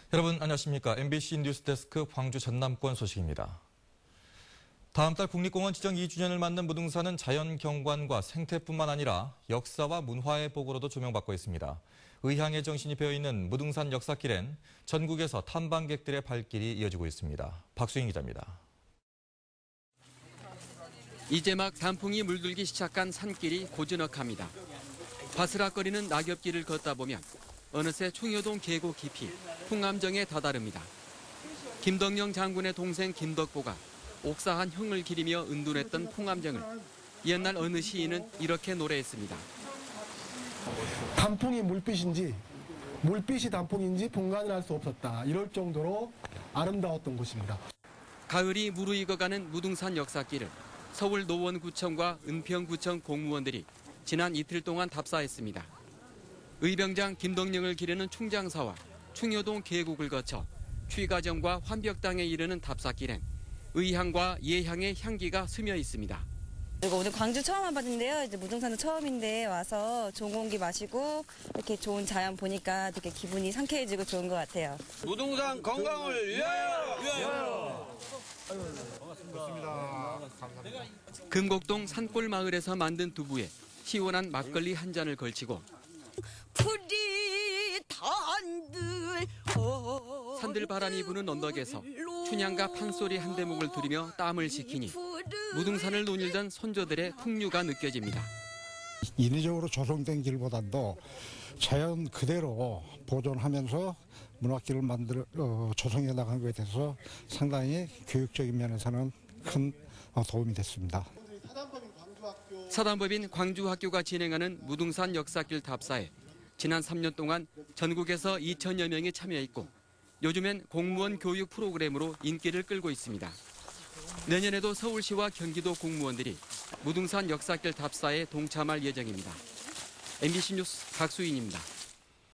여러분 안녕하십니까? MBC 뉴스데스크 광주 전남권 소식입니다. 다음 달 국립공원 지정 2주년을 맞는 무등산은 자연경관과 생태뿐만 아니라 역사와 문화의 보고로도 조명받고 있습니다. 의향의 정신이 배어있는 무등산 역사길엔 전국에서 탐방객들의 발길이 이어지고 있습니다. 박수인 기자입니다. 이제 막 단풍이 물들기 시작한 산길이 고즈넉합니다. 바스락거리는 낙엽길을 걷다 보면 어느새 충효동 계곡 깊이 풍암정에 다다릅니다. 김덕령 장군의 동생 김덕보가 옥사한 형을 기리며 은둔했던 풍암정을 옛날 어느 시인은 이렇게 노래했습니다. 단풍이 물빛인지 물빛이 단풍인지 분간을 할 수 없었다. 이럴 정도로 아름다웠던 곳입니다. 가을이 무르익어가는 무등산 역사길을 서울 노원구청과 은평구청 공무원들이 지난 이틀 동안 답사했습니다. 의병장 김덕령을 기르는 충장사와 충효동 계곡을 거쳐 취가정과 환벽당에 이르는 답사길엔 의향과 예향의 향기가 스며 있습니다. 오늘 광주 처음 와봤는데요. 이제 무등산도 처음인데 와서 좋은 공기 마시고 이렇게 좋은 자연 보니까 되게 기분이 상쾌해지고 좋은 것 같아요. 무등산 건강을 위하여! 위하여! 반갑습니다. 감사합니다. 금곡동 산골 마을에서 만든 두부에 시원한 막걸리 한 잔을 걸치고 산들 바람이 부는 언덕에서 춘향가 판소리 한 대목을 들으며 땀을 식히니 무등산을 논일던 손조들의 풍류가 느껴집니다. 인위적으로 조성된 길보다도 자연 그대로 보존하면서 문화길을 조성해 나간 것에 대해서 상당히 교육적인 면에서는 큰 도움이 됐습니다. 사단법인 광주학교가 진행하는 무등산 역사길 답사에 지난 3년 동안 전국에서 2천여 명이 참여했고 요즘엔 공무원 교육 프로그램으로 인기를 끌고 있습니다. 내년에도 서울시와 경기도 공무원들이 무등산 역사길 답사에 동참할 예정입니다. MBC 뉴스 박수인입니다.